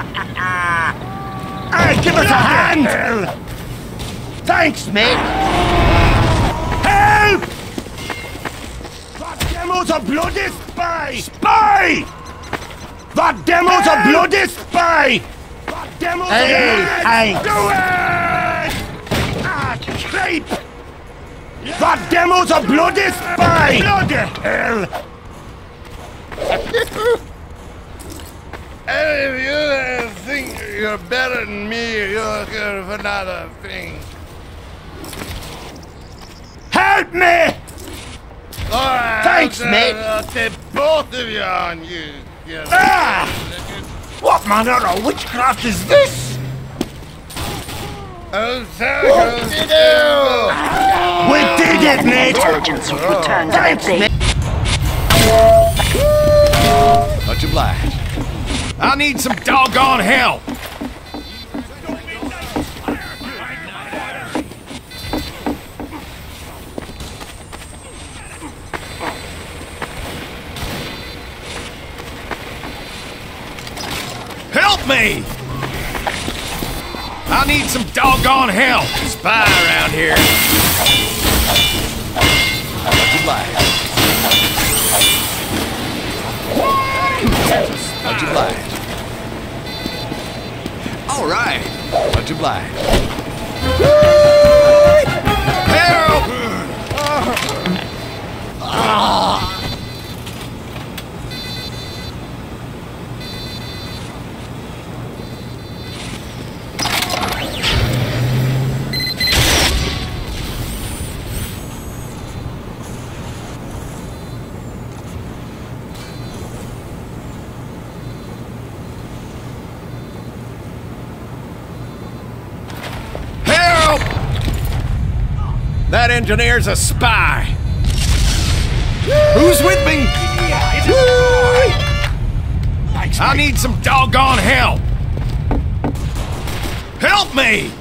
Hey, give us a hand! Thanks, mate! Help! That demo's a bloody spy! Spy! That demo's a bloody spy! That demo's a bloody spy! Do it! Ah, creep! That demo's a bloody spy! Bloody hell! If you think you're better than me, you're looking for another thing. Help me! Alright, Thanks, mate. I'll take both of you on you. Ah! What manner of witchcraft is this? Oh, What did you? We did it, mate! Intelligence has returned to their Thanks, base. mate! Much obliged. I need some doggone help! Help me! I need some doggone help! Spy around here. Much obliged. Much obliged. All right. Much obliged. Help! That engineer's a spy. Who's with me? I need some doggone help. Help me!